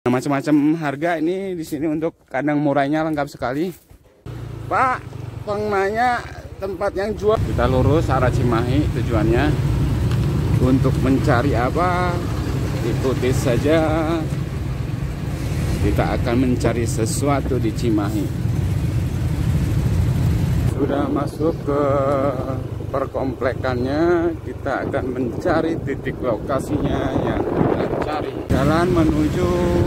Macam-macam harga ini di sini untuk kandang murainya lengkap sekali. Pak, pengnanya tempat yang jual. Kita lurus arah Cimahi tujuannya. Untuk mencari apa? Ikuti saja. Kita akan mencari sesuatu di Cimahi. Sudah masuk ke perkomplekannya, kita akan mencari titik lokasinya yang kita cari. Jalan menuju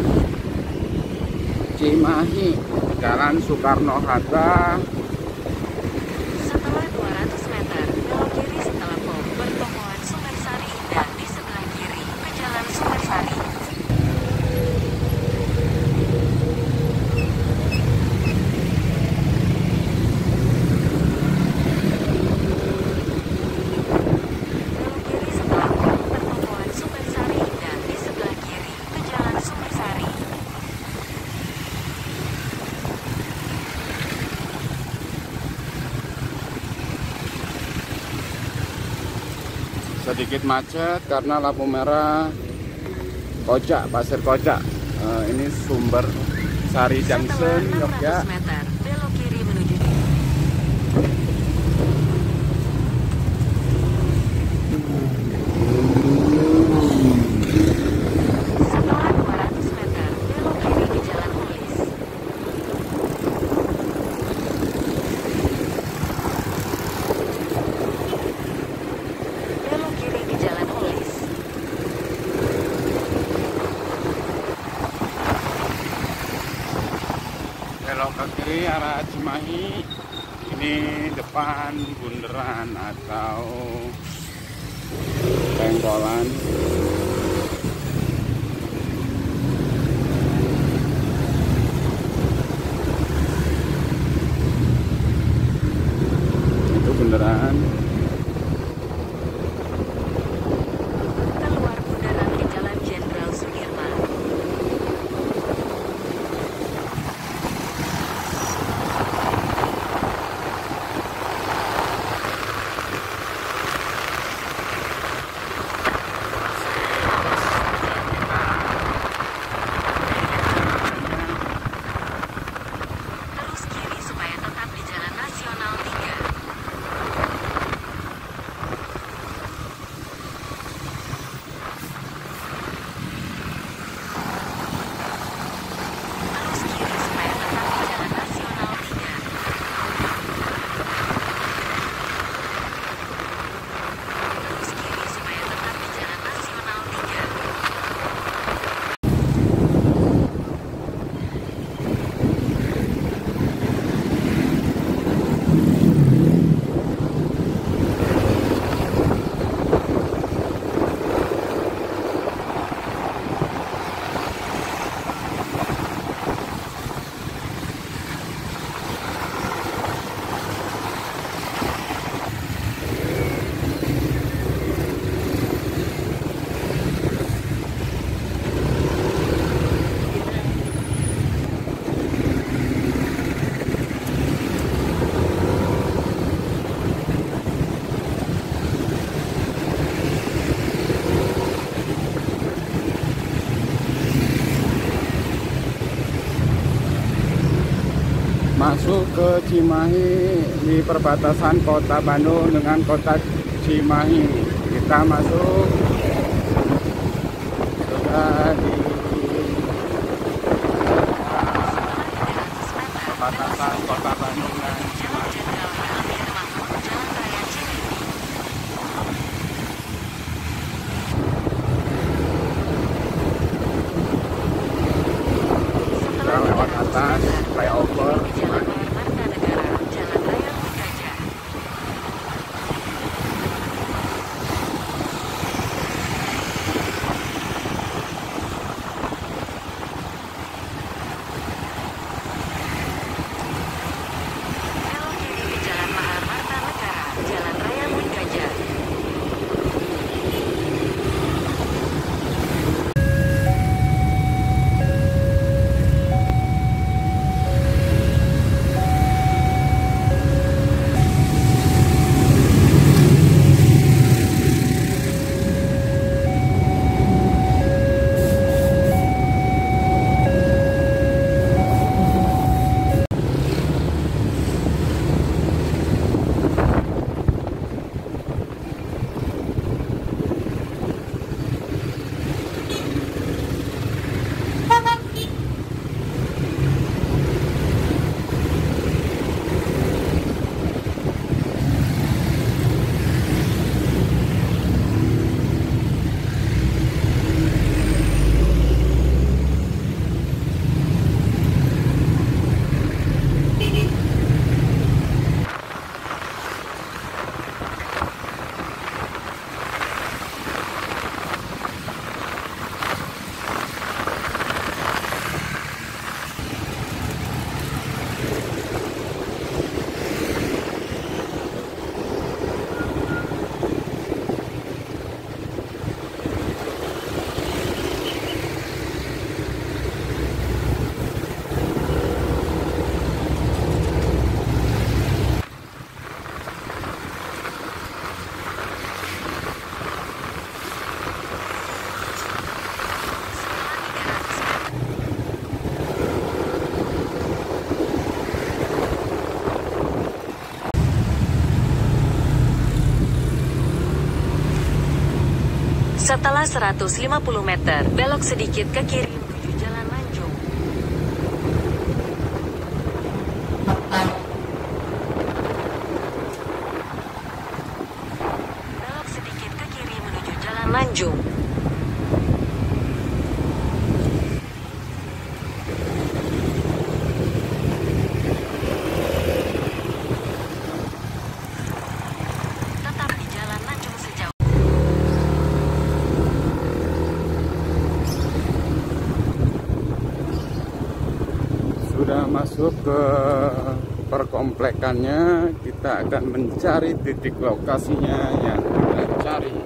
Cimahi, Jalan Soekarno-Hatta. Setelah 200 meter, belok kiri setelah pom pertokohan Sumbersari dan di sebelah kiri ke Jalan Sumbersari. Sedikit macet karena lampu merah Kocak, Pasir Kocak. Ini Sumbersari Junction, Jogja. Meter, belok kiri menuju setelah 200 meter, belok kiri di Jalan Polis. Belok kiri di Jalan Polis. Belok ke kiri arah Cimahi. Ini depan bundaran atau pengkolan. Itu bundaran. Keluar bundaran di Jalan Jenderal Sudirman. Terus kiri supaya tetap di Jalan Nasional 3. Terus kiri supaya tetap di Jalan Nasional 3. Terus kiri supaya tetap di Jalan Nasional 3. Masuk ke Cimahi di perbatasan kota Bandung dengan kota Cimahi. Kita masuk sudah di perbatasan kota Bandung dan Jalan Jenderal Hampir Mahmud, Jalan Raya Cileunyi. kita lewat atas flyover Di Jalan Raya Martanegara, Jalan Raya Gajah. Belok kiri di Jalan Mahar Martanegara, Jalan Raya Gajah. Setelah 150 meter, belok sedikit ke kiri menuju Jalan Lanjung. Belok sedikit ke kiri menuju Jalan Lanjung. Tetap di Jalan Lanjung sejauh. Sudah masuk ke perkomplekannya, kita akan mencari titik lokasinya yang kita cari.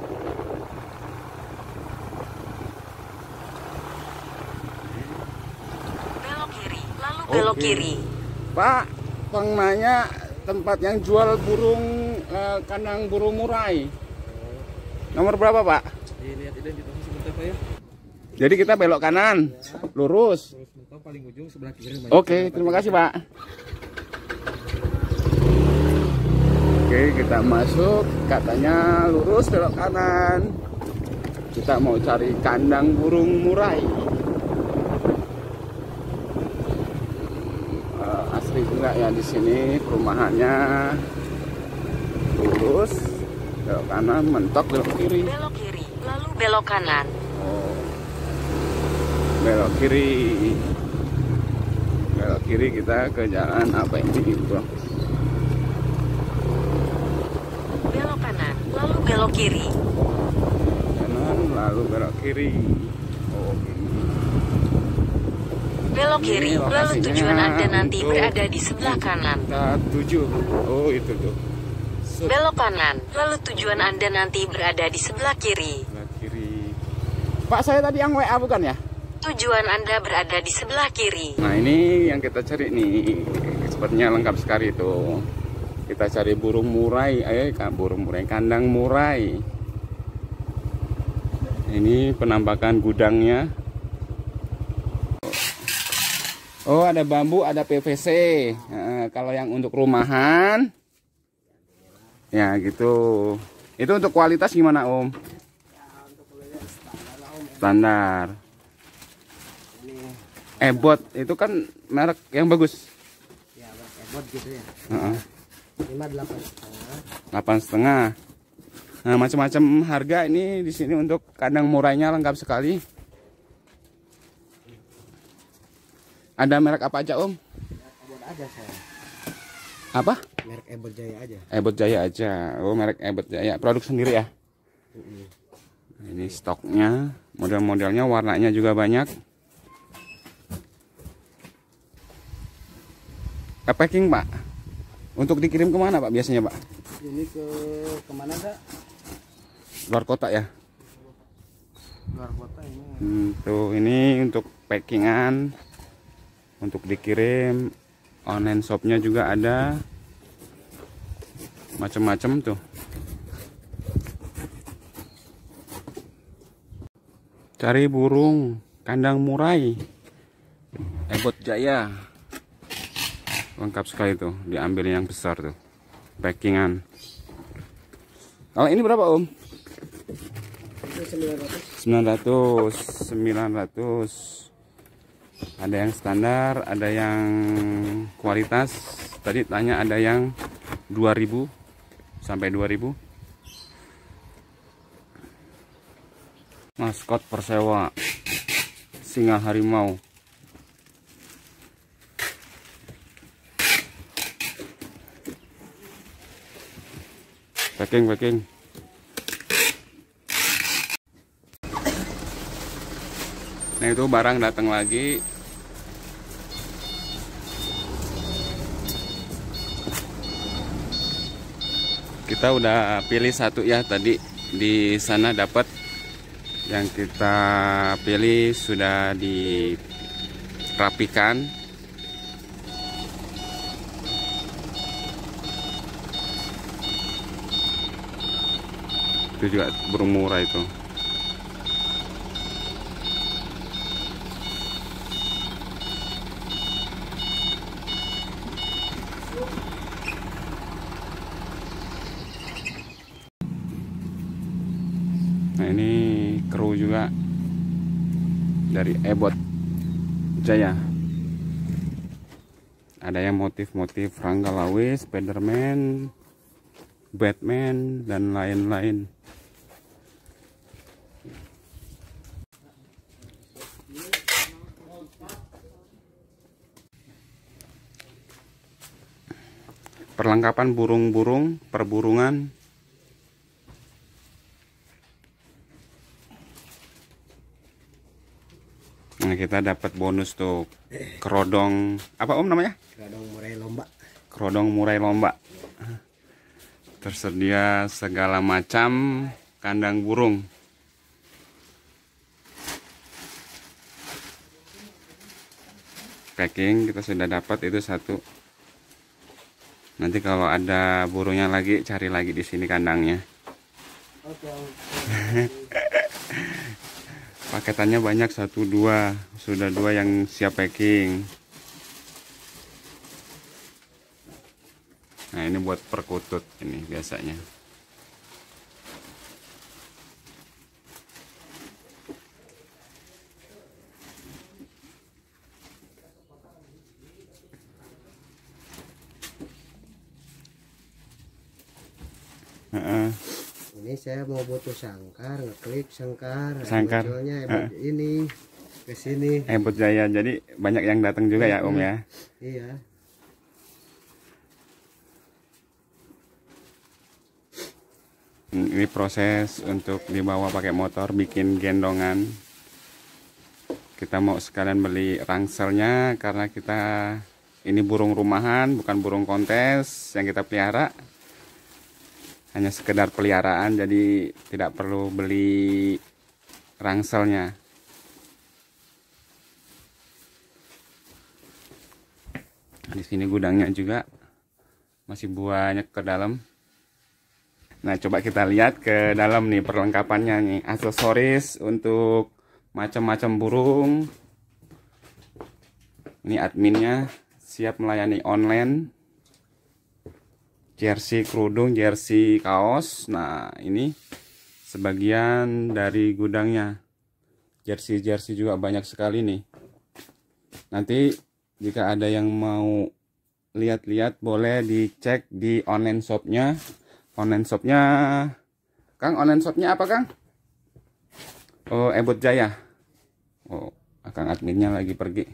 Belok kiri, lalu belok Oke. kiri. Pak, pengenanya tempat yang jual burung kandang burung murai. Nomor berapa, Pak? Dilihat identitasnya sebentar Pak ya. Jadi kita belok kanan, lurus. Terus mentok paling ujung sebelah kiri. Oke, terima kasih, Pak. Oke, kita masuk, katanya lurus belok kanan. Kita mau cari kandang burung murai. Asli juga ya di sini perumahannya. Lurus, belok kanan, mentok belok kiri. Belok kiri, lalu belok kanan. Oh. Belok kiri. Belok kiri kita ke jalan apa ini, Bro? Belok kanan, lalu belok kiri. Kanan lalu belok kiri. Oh, ini. Belok Ini kiri, lalu lokasinya tujuan Anda nanti untuk berada di sebelah kanan. Kita tuju. Oh, itu tuh. Belok kanan, lalu tujuan Anda nanti berada di sebelah kiri. Sebelah kiri. Pak, saya tadi yang WA bukan ya? Tujuan Anda berada di sebelah kiri. Nah, ini yang kita cari nih. Sepertinya lengkap sekali itu. Kita cari burung murai, burung murai, kandang murai. Ini penampakan gudangnya. Oh, ada bambu, ada PVC. Nah, kalau yang untuk rumahan, ya gitu. Itu untuk kualitas gimana, Om? Standar. Ebot itu kan merek yang bagus. Ya, ebot gitu ya. 8,5. Nah, macam-macam harga ini di sini untuk kandang murainya lengkap sekali. Ada merek apa aja, Om? Ebot aja saya. Apa? Merek Ebot Jaya aja. Ebot Jaya aja. Oh, merek Ebot Jaya. Produk sendiri ya? Nah, ini stoknya, model-modelnya, warnanya juga banyak. Packing, Pak. Untuk dikirim kemana, Pak, biasanya, Pak? Ini ke kemana Kak? Luar kota ya? Luar kota ini. Tuh, ini untuk packingan, untuk dikirim. Online shopnya juga ada. Macam-macam tuh. Cari burung kandang murai. Ebot Jaya. Lengkap sekali tuh, diambil yang besar tuh. Packingan. Kalau ini berapa, Om? 900. Ada yang standar, ada yang kualitas. Tadi tanya ada yang 2000 sampai 2000. Maskot Persewa singa harimau. Packing. Nah, itu barang datang lagi. Kita udah pilih satu ya tadi, di sana dapat. Yang kita pilih sudah dirapikan. Itu juga burung murai itu. Nah, ini juga dari Ebot Jaya. Ada yang motif-motif Rangga Lawe, Spiderman, Batman, dan lain-lain. Perlengkapan burung-burung, perburungan. Nah, kita dapat bonus tuh kerodong, apa Om namanya? Kerodong murai lomba. Kerodong murai lomba. Tersedia segala macam kandang burung. Packing kita sudah dapat itu satu. Nanti kalau ada burungnya lagi, cari lagi di sini kandangnya. Oke. Paketannya banyak, 1, 2. Sudah 2 yang siap packing. Nah, ini buat perkutut ini biasanya. Ini saya mau butuh sangkar, ngeklik sangkar. Sangkar. Munculnya ini ke sini. Ebot Jaya. Jadi banyak yang datang juga ya Om ya. Iya. Ini proses untuk dibawa pakai motor, bikin gendongan. Kita mau sekalian beli rangselnya karena kita ini burung rumahan, bukan burung kontes yang kita pelihara. Hanya sekedar peliharaan, jadi tidak perlu beli rangselnya. Di sini gudangnya juga masih banyak ke dalam. Nah, coba kita lihat ke dalam nih perlengkapannya nih, aksesoris untuk macam-macam burung. Ini adminnya siap melayani online. Jersey kerudung, jersey kaos. Nah, ini sebagian dari gudangnya. Jersey juga banyak sekali nih. Nanti jika ada yang mau lihat-lihat, boleh dicek di online shopnya. Online shopnya, Kang, online shopnya apa Kang? Oh, Ebot Jaya. Oh, Kang adminnya lagi pergi.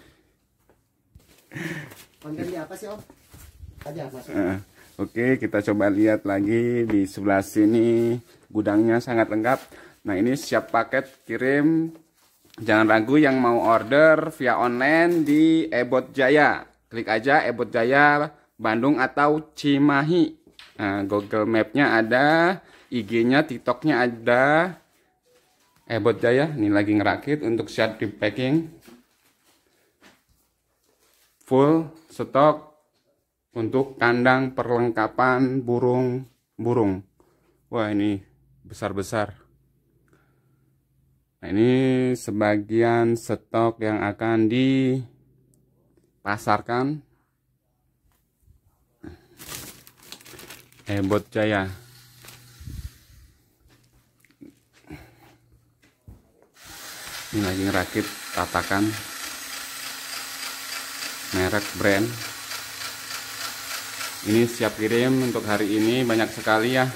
Kontennya apa sih Om? Aja masuk. Oke, kita coba lihat lagi di sebelah sini. Gudangnya sangat lengkap. Nah, ini siap paket kirim. Jangan ragu yang mau order via online di Ebot Jaya. Klik aja Ebot Jaya Bandung atau Cimahi. Nah, Google Map-nya ada, IG-nya, TikTok-nya ada. Ebot Jaya, ini lagi ngerakit untuk siap di packing. Full stok untuk kandang perlengkapan burung. Wah, ini besar-besar. Nah, ini sebagian stok yang akan dipasarkan. Ebot Jaya. Ini lagi ngerakit tatakan. Merek brand. Ini siap kirim untuk hari ini, banyak sekali ya.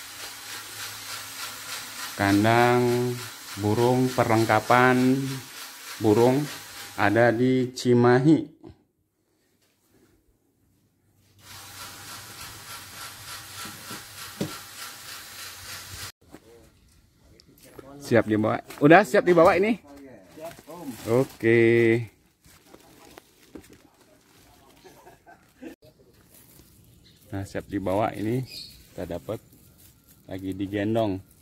Kandang burung, perlengkapan burung ada di Cimahi. Siap dibawa. Udah siap dibawa ini? Oke. Nah, siap dibawa ini. Kita dapat lagi digendong.